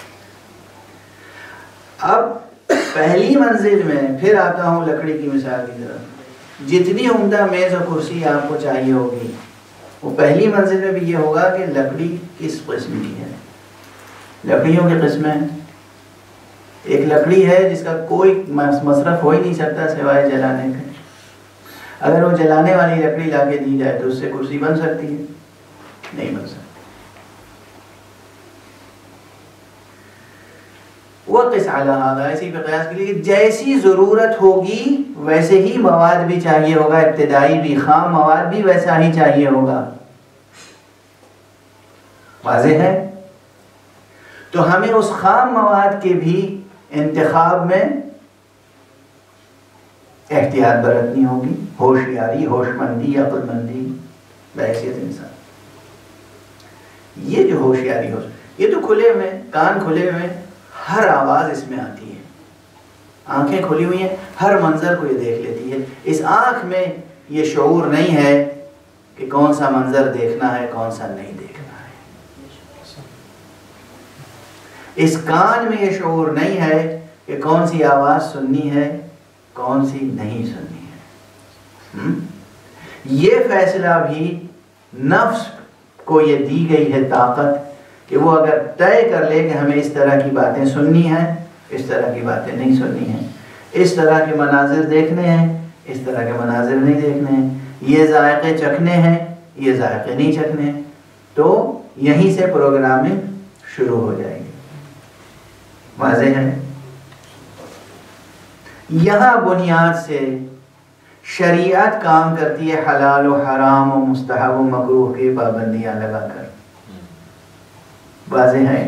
اب پہلی منزل میں پھر آتا ہوں لکڑی کی مثال کی طرف۔ جتنی عمدہ میز اور کرسی آپ کو چاہیے ہوگی، وہ پہلی منزل میں بھی یہ ہوگا کہ لکڑی کس قسم کی ہے۔ لکڑیوں کی قسمیں، ایک لکڑی ہے جس کا کوئی مصرف ہو ہی نہیں سکتا سوائے جلانے کے، اگر وہ جلانے والی لکڑی لا کے دی جائے تو اس سے کرسی بن سکتی ہے؟ نہیں بن سکتی۔ وقس علی ھذا، اسی پہ قیاس کے لیے جیسی ضرورت ہوگی ویسے ہی مواد بھی چاہیے ہوگا، ابتدائی بھی، خام مواد بھی ویسا ہی چاہیے ہوگا۔ واضح ہے؟ تو ہمیں اس خام مواد کے بھی انتخاب میں احتیاط برتنی ہوگی، ہوشیاری، ہوشمندی، عقل مندی بحیثیت انسان۔ یہ جو ہوشیاری ہو، یہ تو کھلے میں، کان کھلے ہوئے، ہر آواز اس میں آتی ہے، آنکھیں کھلی ہوئی ہیں، ہر منظر کو یہ دیکھ لیتی ہے۔ اس آنکھ میں یہ شعور نہیں ہے کہ کون سا منظر دیکھنا ہے کون سا نہیں دیکھنا ہے، اس کان میں یہ شعور نہیں ہے کہ کون سی آواز سننی ہے کون سی نہیں سننی ہے۔ یہ فیصلہ بھی نفس کو یہ دی گئی ہے طاقت کہ وہ اگر طے کر لے کہ ہمیں اس طرح کی باتیں سننی ہیں، اس طرح کی باتیں نہیں سننی ہیں، اس طرح کے مناظر دیکھنے ہیں، اس طرح کے مناظر نہیں دیکھنے ہیں، یہ ذائقے چکھنے ہیں، یہ ذائقے نہیں چکھنے ہیں، تو یہیں سے پروگرامنگ شروع ہو جائے گی۔ واضح ہے؟ یہاں بنیاد سے شریعت کام کرتی ہے حلال و حرام و مستحب و مکروہ کی پابندیاں لگا کر۔ واضح ہے؟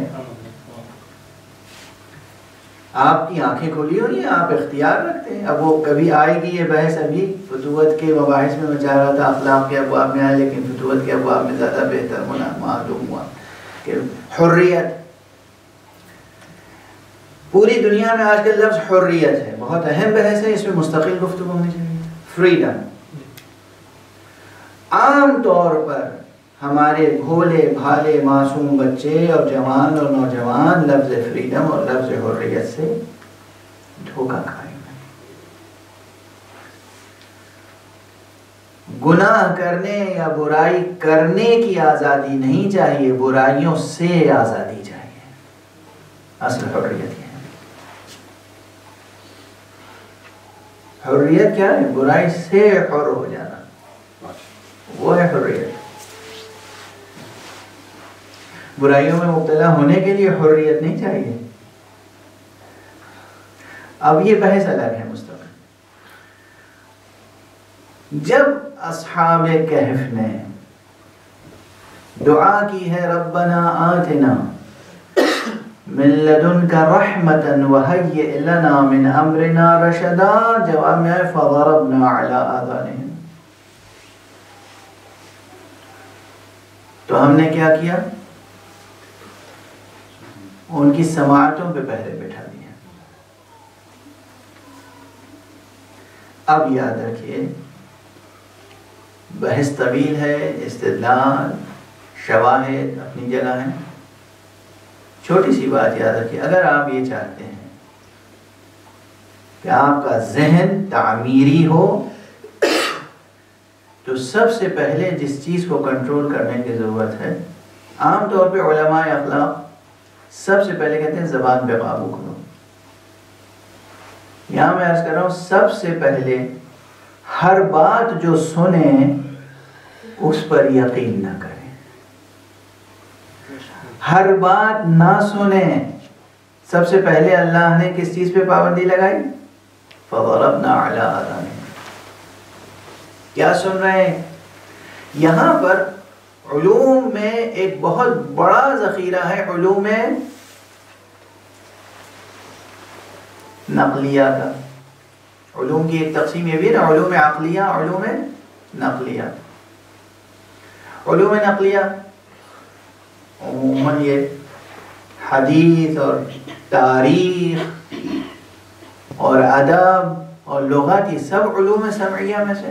آپ کی آنکھیں کھلی ہوئی ہیں، آپ اختیار رکھتے ہیں۔ اب وہ کبھی آئے گی یہ بحث، ابھی فتوت کے مباحث میں چاہ رہا تھا اخلاق کے ابواب میں آئے، لیکن فتوت کے ابواب میں زیادہ بہتر معلوم ہوا کہ حریت، پوری دنیا میں آج کل لفظ حریت ہے، بہت اہم بحث ہے، اس میں مستقل گفتگو ہونی چاہیے۔ فریڈم، عام طور پر ہمارے بھولے بھالے معصوم بچے اور جوان اور نوجوان لفظ فریڈم اور لفظ حریت سے دھوکہ کھائے ہیں۔ گناہ کرنے یا برائی کرنے کی آزادی نہیں چاہیے، برائیوں سے آزادی چاہیے، اصل حریت ہے۔ حریت کیا ہے؟ برائی سے حر ہو جانا، وہ ہے حریت۔ برائیوں میں مبتلا ہونے کے لیے حریت نہیں چاہیے۔ اب یہ بحث الگ ہے مستقل۔ جب اصحاب کہف نے دعا کی ہے ربنا آتنا من لدنک رحمتا وہیئ لنا من امرنا رشدا، جواب میں ہے فضربنا علی آذانہم، تو ہم نے کیا کیا؟ ان کی سماعتوں پہ پہرے بٹھا دیا۔ اب یاد رکھیے بحث طویل ہے، استدلال شواہد اپنی جگہ ہیں، چھوٹی سی بات یاد رکھیے، اگر آپ یہ چاہتے ہیں کہ آپ کا ذہن تعمیری ہو تو سب سے پہلے جس چیز کو کنٹرول کرنے کی ضرورت ہے، عام طور پہ علماء اخلاق سب سے پہلے کہتے ہیں زبان پہ قابو کرو۔ یہاں میں عرض کر رہا ہوں سب سے پہلے ہر بات جو سنیں اس پر یقین نہ کریں، ہر بات نہ سنیں. سب سے پہلے اللہ نے کس چیز پہ پابندی لگائی؟ فَضَرَبْنَا عَلَىٰ آذَانِهِمْ. کیا سن رہے ہیں؟ یہاں پر علوم میں ایک بہت بڑا ذخیرہ ہے، علوم نقلیہ کا. علوم کی ایک تقسیم یہ بھی ہے نا، علوم عقلیہ، علوم نقلیہ. علوم نقلیہ عموماً یہ حدیث اور تاریخ اور ادب اور لغات، یہ سب علوم سمعیہ میں سے.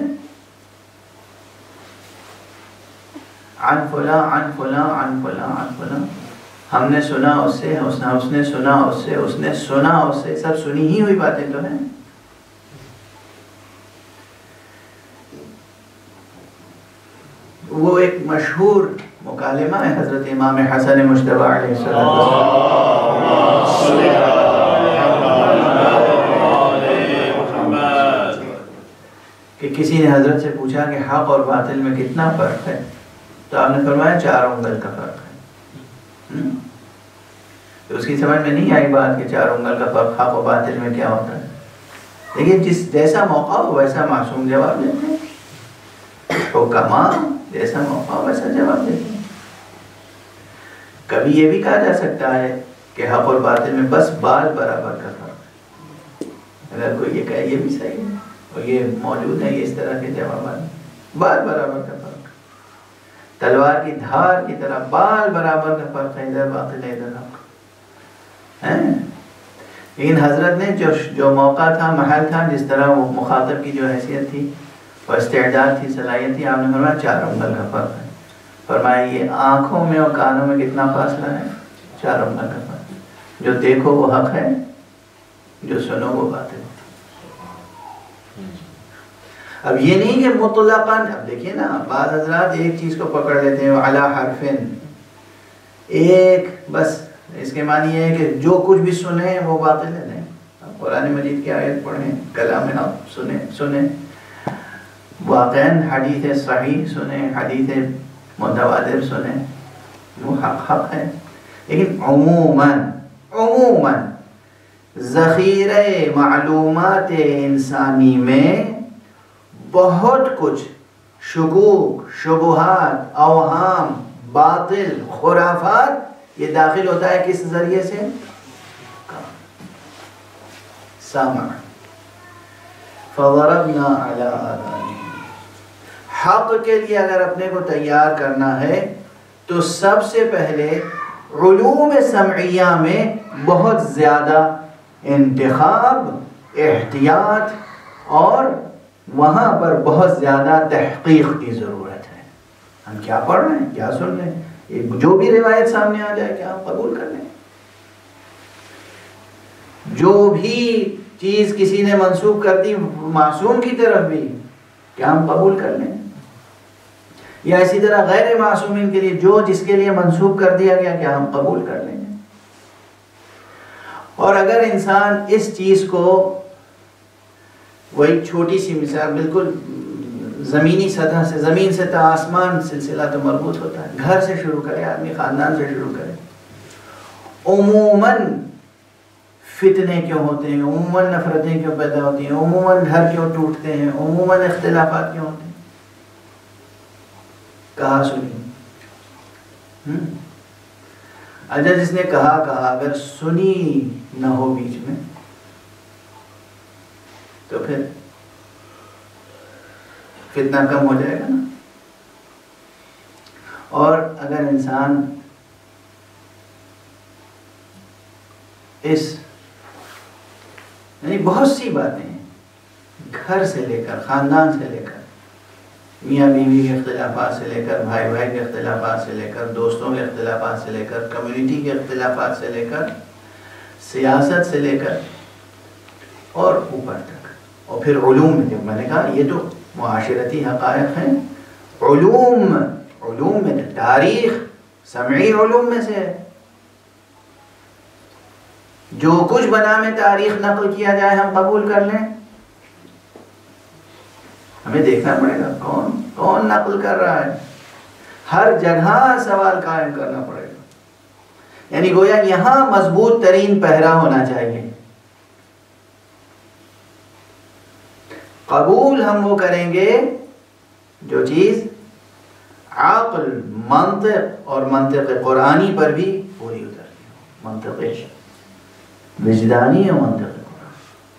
عن فلاں عن فلاں عن فلاں عن فلاں، ہم نے سنا اس سے، اس نے سنا اس سے، اس نے سنا اس سے، سب سنی ہی ہوئی باتیں تو ہیں. وہ ایک مشہور مکالمہ ہے حضرت امام حسن مجتبی علیہ السلام کہ کسی نے حضرت سے پوچھا کہ حق اور باطل میں کتنا فرق ہے، تو آپ نے فرمایا 4 انگل کا فرق ہے. تو اس کی سمجھ میں نہیں آئی بات کہ 4 انگل کا فرق حق و باطل میں کیا ہوتا ہے. لیکن جیسا موقع ہو ویسا معصوم جواب دیتے ہیں، حکما جیسا موقع ہو ویسا جواب دیتے ہیں. کبھی یہ بھی کہا جا سکتا ہے کہ حق اور باطل میں بس بال برابر کا فرق ہے. اگر کوئی یہ کہے یہ بھی صحیح ہے اور یہ موجود ہے، یہ اس طرح کے جوابات، بال برابر کا فرق. تلوار کی دھار کی طرح بال برابر کا فرق ہے، ادھر باطل ہے ادھر حق ہے. لیکن حضرت نے جو موقع تھا، محل تھا، جس طرح وہ مخاطب کی جو حیثیت تھی اور استعداد تھی، صلاحیت تھی، آپ نے فرمایا 4 انگل کا فرق ہے. فرمایا یہ آنکھوں میں اور کانوں میں کتنا فاصلہ ہے؟ 4 انگل کا فرق. جو دیکھو وہ حق ہے، جو سنو وہ باطل ہے. اب یہ نہیں کہ مطلقاً، اب دیکھیے نا، بعض حضرات ایک چیز کو پکڑ لیتے ہیں علی حرفن، ایک بس اس کے معنی یہ ہے کہ جو کچھ بھی سنیں وہ باطل ہے. نہیں، قرآن مجید کی آیت پڑھیں، کلام حق سنیں، واقعاً حدیث صحیح سنیں، حدیث متواتر سنیں، وہ حق ہے. لیکن عموماً ذخیرہ معلومات انسانی میں بہت کچھ شکوک، شبہات، اوہام، باطل، خرافات، یہ داخل ہوتا ہے کس ذریعے سے؟ سامع. فَضَرَبْنَا عَلَىٰ آذَانِهِمْ. حق کے لیے اگر اپنے کو تیار کرنا ہے تو سب سے پہلے علوم سمعیہ میں بہت زیادہ انتخاب، احتیاط اور وہاں پر بہت زیادہ تحقیق کی ضرورت ہے. ہم کیا پڑھ رہے ہیں، کیا سن رہے ہیں، جو بھی روایت سامنے آ جائے کیا ہم قبول کر لیں؟ جو بھی چیز کسی نے منسوب کر دی معصوم کی طرف بھی، کیا ہم قبول کر لیں؟ یا اسی طرح غیر معصومین کے لیے جو جس کے لیے منسوب کر دیا گیا، کیا ہم قبول کر لیں گے؟ اور اگر انسان اس چیز کو، وہی چھوٹی سی مثال، بالکل زمینی سطح سے، زمین سے تا آسمان سلسلہ تو مربوط ہوتا ہے. گھر سے شروع کرے آدمی، خاندان سے شروع کرے. عموماً فتنے کیوں ہوتے ہیں، عموماً نفرتیں کیوں پیدا ہوتی ہیں، عموماً گھر کیوں ٹوٹتے ہیں، عموماً اختلافات کیوں ہوتے ہیں؟ کہا سنی. اچھا، جس نے کہا اگر سنی نہ ہو بیچ میں تو پھر فتنہ کم ہو جائے گا نا. اور اگر انسان اس یعنی بہت سی باتیں گھر سے لے کر، خاندان سے لے کر، میاں بیوی کے اختلافات سے لے کر، بھائی بھائی کے اختلافات سے لے کر، دوستوں کے اختلافات سے لے کر، کمیونٹی کے اختلافات سے لے کر، سیاست سے لے کر اور اوپر تک، اور پھر علوم میں، میں نے کہا یہ تو معاشرتی حقائق ہیں. علوم میں تاریخ سمعی علوم میں سے ہے. جو کچھ بنا میں تاریخ نقل کیا جائے ہم قبول کر لیں. ہمیں دیکھنا پڑے گا کون نقل کر رہا ہے. ہر جگہ سوال قائم کرنا پڑے گا. یعنی گویا یہاں مضبوط ترین پہرا ہونا چاہیے. قبول ہم وہ کریں گے جو چیز عقل، منطق اور منطق قرآنی پر بھی پوری اترتی ہو. منطق وجدانی ہے، منطق قرآن.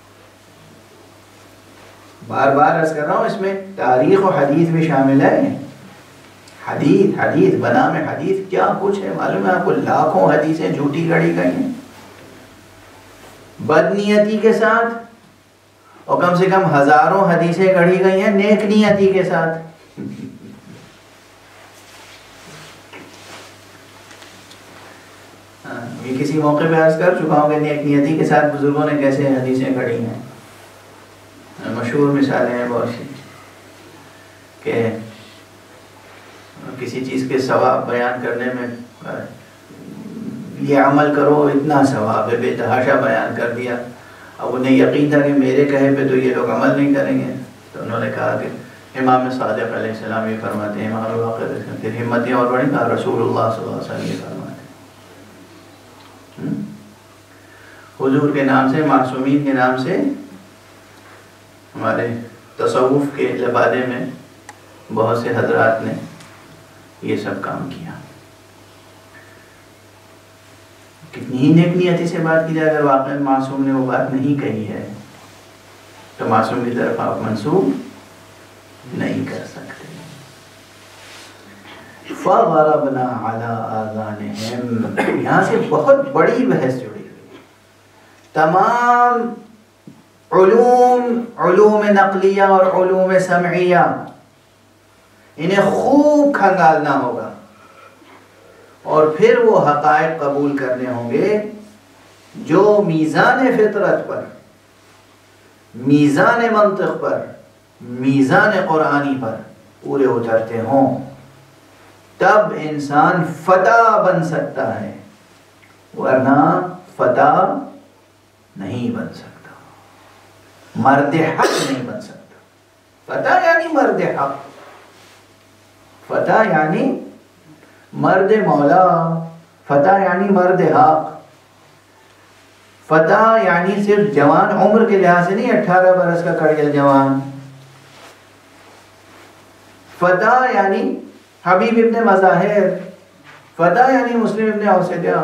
بار بار عرض کر رہا ہوں، اس میں تاریخ و حدیث بھی شامل ہے. حدیث بنام حدیث کیا کچھ ہے معلوم ہے آپ کو. لاکھوں حدیثیں جھوٹی گڑی گئی ہیں بدنیتی کے ساتھ، اور کم سے کم ہزاروں حدیثیں گڑھی گئی ہیں نیک نیتی کے ساتھ. یہ کسی موقع پہ عرض کر چکا ہوں کہ نیک نیتی کے ساتھ بزرگوں نے کیسے حدیثیں گڑھی ہیں. مشہور مثالیں ہیں بہت سی کہ کسی چیز کے ثواب بیان کرنے میں یہ عمل کرو اتنا ثواب ہے، بے تحاشا بیان کر دیا. اب انہیں یقین تھا کہ میرے کہے پہ تو یہ لوگ عمل نہیں کریں گے، تو انہوں نے کہا کہ امام صادق علیہ السلام یہ فرماتے ہیں، امام الواقع. پھر ہمتیں اور بڑھی، کہا رسول اللہ صلی اللہ علیہ وسلم یہ فرماتے ہیں. حضور کے نام سے، معصومین کے نام سے ہمارے تصوف کے لبادے میں بہت سے حضرات نے یہ سب کام کیا. کتنی ہی نیک نیتی سے بات کی جائے، اگر واقعی معصوم نے وہ بات نہیں کہی ہے تو معصوم کی طرف آپ منسوب نہیں کر سکتے. فَضَرَبْنَا عَلَىٰ آذَانِهِمْ، یہاں سے بہت بڑی بحث جڑی ہوئی. تمام علوم نقلیہ اور علوم سمعیہ انہیں خوب کھنگالنا ہوگا، اور پھر وہ حقائق قبول کرنے ہوں گے جو میزان فطرت پر، میزان منطق پر، میزان قرآنی پر پورے اترتے ہوں. تب انسان فتح بن سکتا ہے، ورنہ فتح نہیں بن سکتا، مرد حق نہیں بن سکتا. فتح یعنی مرد حق، فتح یعنی مرد مولا، فتح یعنی مرد حق. فتح یعنی صرف جوان عمر کے لحاظ سے نہیں، 18 برس کا کڑیل جوان. فتح یعنی حبیب ابن مظاہر، فتح یعنی مسلم ابن اوسیدہ.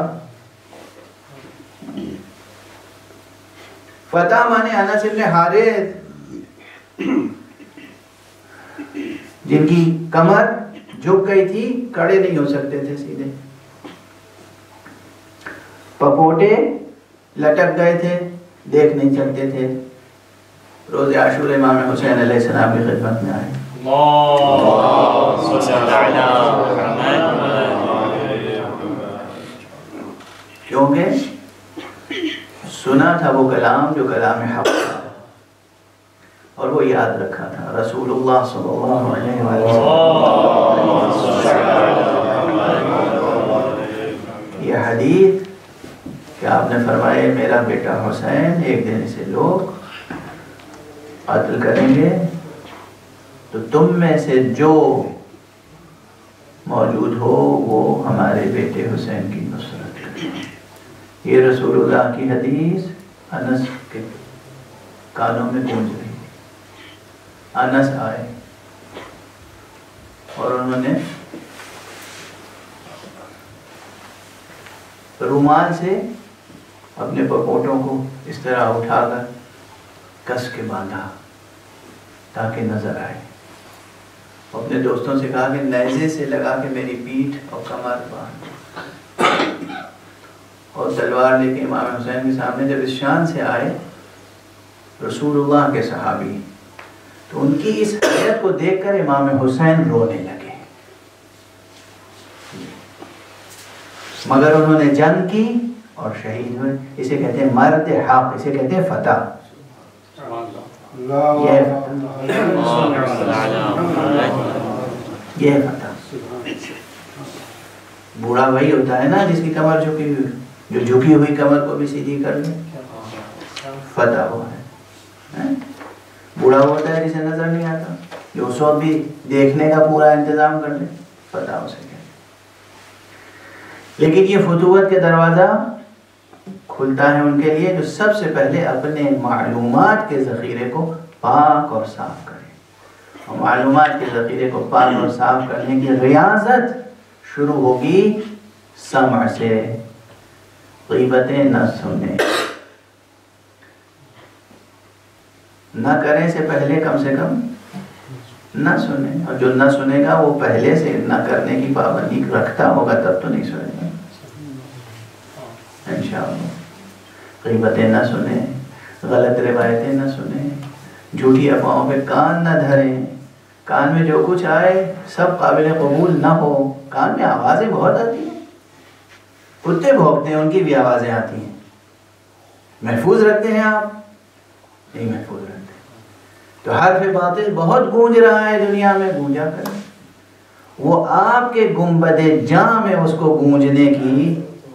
فتح مانے انس ابن حارث جن کی کمر جھک گئی تھی، کھڑے نہیں ہو سکتے تھے سیدھے، پپوٹے لٹک گئے تھے، دیکھ نہیں سکتے تھے. روز عاشور امام حسین علیہ السلام کی خدمت میں آئے. کیونکہ سنا تھا وہ کلام جو کلام حق تھا، اور وہ یاد رکھا تھا. رسول اللہ صلی اللہ علیہ وسلم یہ حدیث کہ آپ نے فرمایا میرا بیٹا حسین ایک دن سے لوگ قتل کریں گے، تو تم میں سے جو موجود ہو وہ ہمارے بیٹے حسین کی نصرت کرے. یہ رسول اللہ کی حدیث انس کے کانوں میں گونج رہی. انس آئے اور انہوں نے رومال سے اپنے پپوٹوں کو اس طرح اٹھا کر کس کے باندھا تاکہ نظر آئے. اپنے دوستوں سے کہا کہ نیزے سے لگا کے میری پیٹھ اور کمر باندھ، اور تلوار لے کے امام حسین کے سامنے جب اس شان سے آئے رسول اللہ کے صحابی، تو ان کی اس حیرت کو دیکھ کر امام حسین رونے لگے. مگر انہوں نے جنگ کی اور شہید ہوئے. اسے کہتے ہیں مرد حق، اسے کہتے ہیں فتح. یہ فتح. بوڑھا وہی ہوتا ہے نا جس کی کمر جھکی ہوئی، جو جھکی ہوئی کمر کو بھی سیدھی کر لے، فتح ہوا ہے. بوڑھا ہوتا ہے جسے نظر نہیں آتا، جو اس وقت بھی دیکھنے کا پورا انتظام کر لے، فتح ہو سکے. لیکن یہ فتوت کے دروازہ کھلتا ہے ان کے لیے جو سب سے پہلے اپنے معلومات کے ذخیرے کو پاک اور صاف کریں، اور معلومات کے ذخیرے کو پاک اور صاف کرنے کی ریاضت شروع ہوگی سمع سے، غیبتیں نہ سنیں، نہ کریں سے پہلے کم سے کم نہ سنیں، اور جو نہ سنے گا وہ پہلے سے نہ کرنے کی پابندی رکھتا ہوگا تب تو نہیں سنے گا انشاءاللہ۔ غیبتیں نہ سنیں، غلط روایتیں نہ سنیں، جھوٹی افواہوں پہ کان نہ دھریں، کان میں جو کچھ آئے سب قابل قبول نہ ہو۔ کان میں آوازیں بہت آتی ہیں، کتے بھونکتے ہیں ان کی بھی آوازیں آتی ہیں، محفوظ رکھتے ہیں آپ؟ نہیں محفوظ رکھتے۔ تو حرف باطل بہت گونج رہا ہے دنیا میں، گونجا کریں، وہ آپ کے گنبد جاں میں اس کو گونجنے کی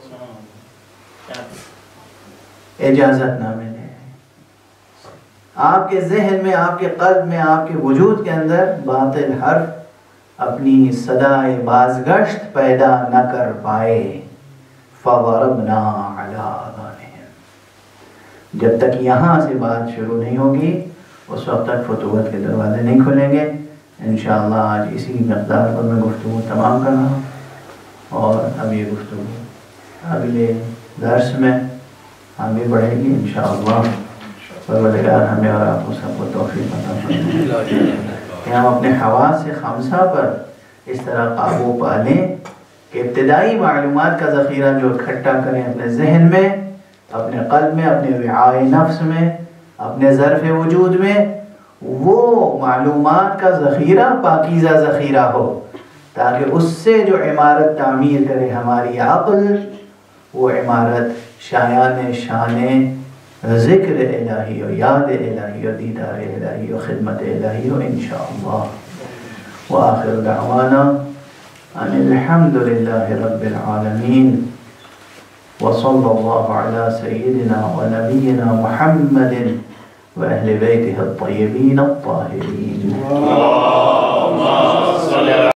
اجازت نہ ملے، آپ کے ذہن میں، آپ کے قلب میں، آپ کے وجود کے اندر باطل حرف اپنی صدائے بازگشت پیدا نہ کر پائے۔ فَضَرَبْنَا عَلَىٰ آذَانِهِمْ، جب تک یہاں سے بات شروع نہیں ہوگی اس وقت تک فتوت کے دروازے نہیں کھلیں گے۔ انشاءاللہ آج اسی مقدار پر میں گفتگو تمام کر رہا ہوں، اور اب یہ گفتگو اگلے درس میں آگے بڑھے گی انشاءاللہ۔ پروردگار ہمیں اور آپ کو سب کو توفیق عطا فرمائے کہ ہم اپنے حواس خمسہ پر اس طرح قابو پا لیں کہ ابتدائی معلومات کا ذخیرہ جو اکٹھا کریں اپنے ذہن میں، اپنے قلب میں، اپنے وعاء نفس میں، اپنے ظرف وجود میں، وہ معلومات کا ذخیرہ پاکیزہ ذخیرہ ہو، تاکہ اس سے جو عمارت تعمیر کرے ہماری عقل، وہ عمارت شایان شان ذکر الہی و یاد الہی و دیدار الہی و خدمت الہی و انشاءاللہ۔ وآخر دعوانا ان الحمد للہ رب العالمین، وصلی اللہ علی سیدنا و نبینا محمد و اہل بیتہ الطیبین الطاہرین۔